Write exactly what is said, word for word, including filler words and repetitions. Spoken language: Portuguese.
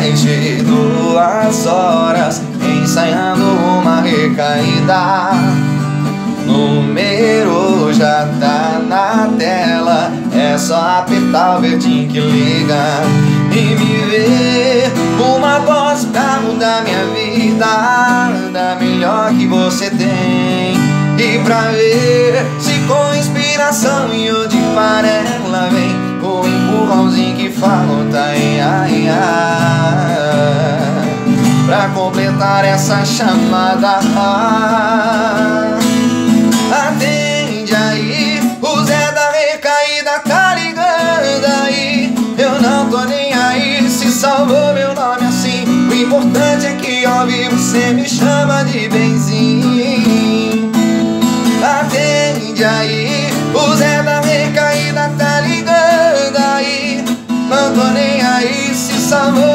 mais de duas horas ensaiando uma recaída. Número já tá na tela, é só apertar o verdinho que liga e me ver uma voz pra mudar minha vida, da melhor que você tem. E pra ver se com inspiração e onde para ela vem o empurrãozinho que falta em ai, ai, pra completar essa chamada. Atende aí, o Zé da recaída tá ligando aí. Eu não tô nem aí se salvou meu nome assim. O importante é que ao vivo você me chama de benzinho. Atende aí, o Zé da recaída tá ligando aí. Não tô nem aí se salvou